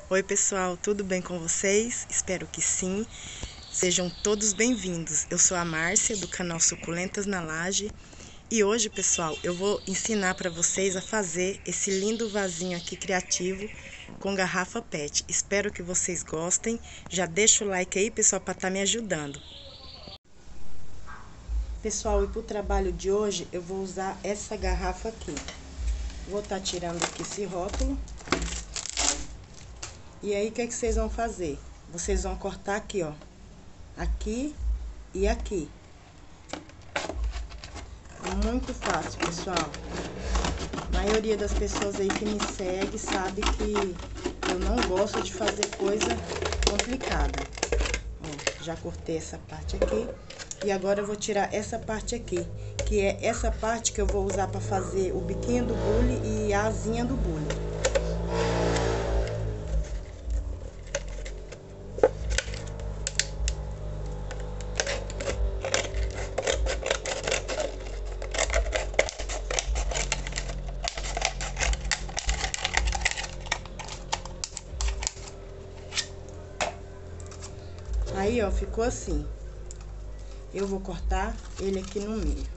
Oi pessoal, tudo bem com vocês? Espero que sim. Sejam todos bem-vindos. Eu sou a Márcia do canal Suculentas na Laje e hoje, pessoal, eu vou ensinar para vocês a fazer esse lindo vasinho aqui criativo com garrafa PET. Espero que vocês gostem. Já deixa o like aí, pessoal, para estar me ajudando. Pessoal, e para o trabalho de hoje eu vou usar essa garrafa aqui. Vou estar tirando aqui esse rótulo. E aí, o que é que vocês vão fazer? Vocês vão cortar aqui, ó. Aqui e aqui. Muito fácil, pessoal. A maioria das pessoas aí que me segue sabe que eu não gosto de fazer coisa complicada. Ó, já cortei essa parte aqui. E agora eu vou tirar essa parte aqui, que é essa parte que eu vou usar para fazer o biquinho do bule e a asinha do bule. Aí, ó, ficou assim. Eu vou cortar ele aqui no meio.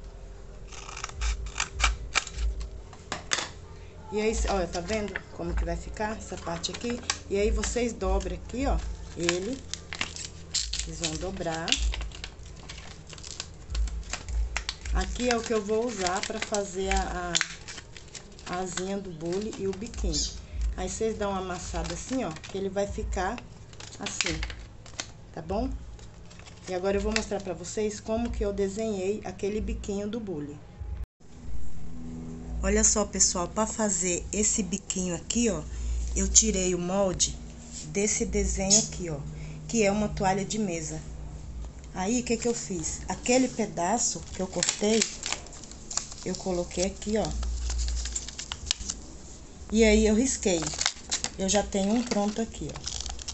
E aí, olha, tá vendo como que vai ficar essa parte aqui? E aí, vocês dobram aqui, ó, ele. Vocês vão dobrar. Aqui é o que eu vou usar pra fazer a asinha do bule e o biquinho. Aí, vocês dão uma amassada assim, ó, que ele vai ficar assim, tá bom? E agora eu vou mostrar pra vocês como que eu desenhei aquele biquinho do bule. Olha só, pessoal, para fazer esse biquinho aqui, ó, eu tirei o molde desse desenho aqui, ó, que é uma toalha de mesa. Aí, o que que eu fiz? Aquele pedaço que eu cortei, eu coloquei aqui, ó. E aí, eu risquei. Eu já tenho um pronto aqui, ó.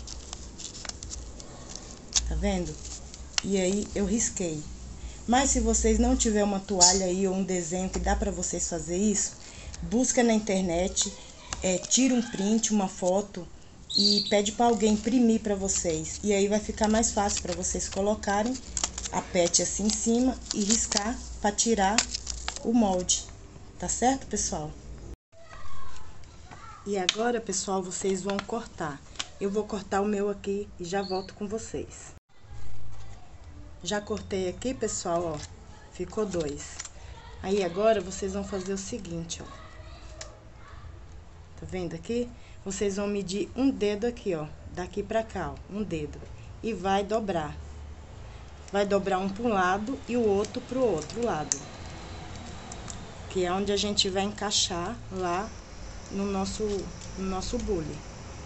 Tá vendo? E aí, eu risquei. Mas se vocês não tiverem uma toalha aí ou um desenho que dá pra vocês fazer isso, busca na internet, tira um print, uma foto e pede pra alguém imprimir pra vocês. E aí vai ficar mais fácil pra vocês colocarem a PET assim em cima e riscar pra tirar o molde. Tá certo, pessoal? E agora, pessoal, vocês vão cortar. Eu vou cortar o meu aqui e já volto com vocês. Já cortei aqui, pessoal, ó, ficou 2. Aí, agora, vocês vão fazer o seguinte, ó. Tá vendo aqui? Vocês vão medir um dedo aqui, ó, daqui pra cá, ó, um dedo. E vai dobrar. Vai dobrar um pro lado e o outro pro outro lado. Que é onde a gente vai encaixar lá no nosso bule.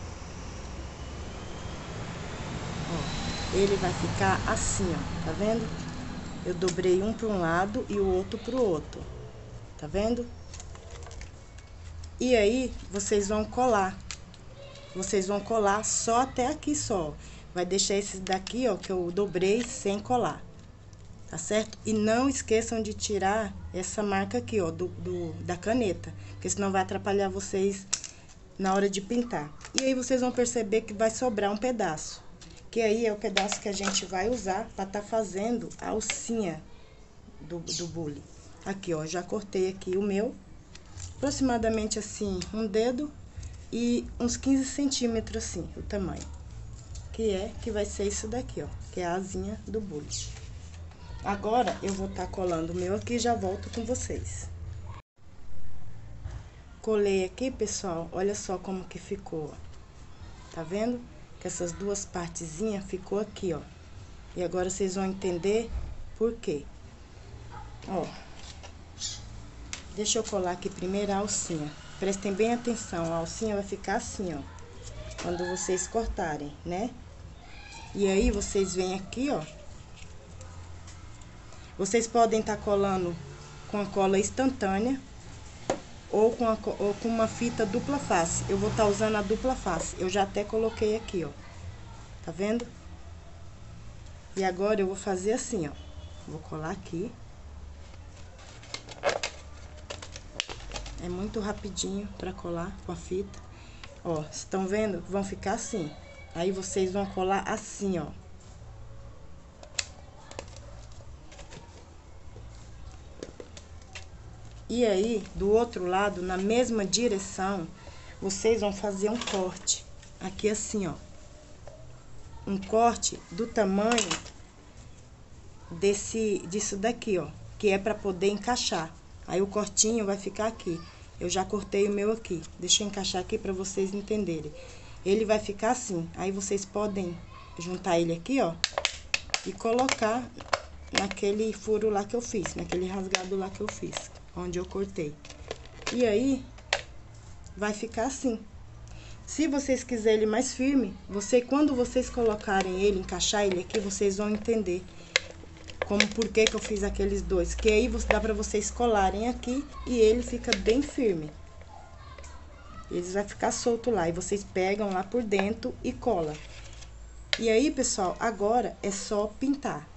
Ele vai ficar assim, ó, tá vendo? Eu dobrei um para um lado e o outro pro outro, tá vendo? E aí, vocês vão colar. Vocês vão colar só até aqui só. Vai deixar esse daqui, ó, que eu dobrei sem colar, tá certo? E não esqueçam de tirar essa marca aqui, ó, da caneta, porque senão vai atrapalhar vocês na hora de pintar. E aí, vocês vão perceber que vai sobrar um pedaço. Que aí é o pedaço que a gente vai usar para tá fazendo a alcinha do bule. Aqui, ó, já cortei aqui o meu, aproximadamente assim, um dedo e uns 15 centímetros assim, o tamanho. Que vai ser isso daqui, ó, que é a asinha do bule. Agora, eu vou tá colando o meu aqui e já volto com vocês. Colei aqui, pessoal, olha só como que ficou, ó. Tá vendo? Que essas duas partezinhas ficou aqui, ó. E agora vocês vão entender por quê. Ó. Deixa eu colar aqui primeiro a alcinha. Prestem bem atenção, a alcinha vai ficar assim, ó. Quando vocês cortarem, né? E aí, vocês vêm aqui, ó. Vocês podem tá colando com a cola instantânea ou com uma fita dupla face. Eu vou estar usando a dupla face. Eu já até coloquei aqui, ó. Tá vendo? E agora eu vou fazer assim, ó. Vou colar aqui. É muito rapidinho pra colar com a fita. Ó, estão vendo? Vão ficar assim. Aí vocês vão colar assim, ó. E aí, do outro lado, na mesma direção, vocês vão fazer um corte. Aqui assim, ó. Um corte do tamanho disso daqui, ó. Que é pra poder encaixar. Aí o cortinho vai ficar aqui. Eu já cortei o meu aqui. Deixa eu encaixar aqui pra vocês entenderem. Ele vai ficar assim. Aí vocês podem juntar ele aqui, ó. E colocar naquele furo lá que eu fiz. Naquele rasgado lá que eu fiz. Onde eu cortei. E aí, vai ficar assim. Se vocês quiserem ele mais firme, quando vocês colocarem ele, encaixar ele aqui, vocês vão entender como por que eu fiz aqueles dois. Que aí dá pra vocês colarem aqui e ele fica bem firme. Eles vai ficar solto lá e vocês pegam lá por dentro e cola. E aí, pessoal, agora é só pintar.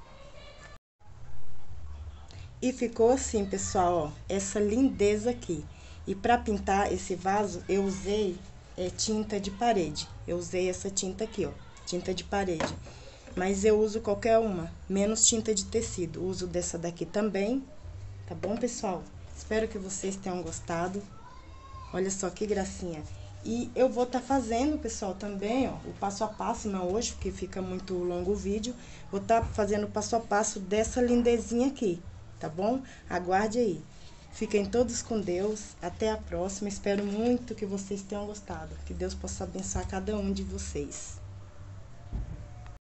E ficou assim, pessoal, ó, essa lindeza aqui. E pra pintar esse vaso, eu usei tinta de parede. Eu usei essa tinta aqui, ó, tinta de parede. Mas eu uso qualquer uma, menos tinta de tecido. Uso dessa daqui também, tá bom, pessoal? Espero que vocês tenham gostado. Olha só que gracinha. E eu vou estar fazendo, pessoal, também, ó, o passo a passo, não hoje, porque fica muito longo o vídeo. Vou estar fazendo o passo a passo dessa lindezinha aqui, tá bom? Aguarde aí. Fiquem todos com Deus. Até a próxima. Espero muito que vocês tenham gostado. Que Deus possa abençoar cada um de vocês.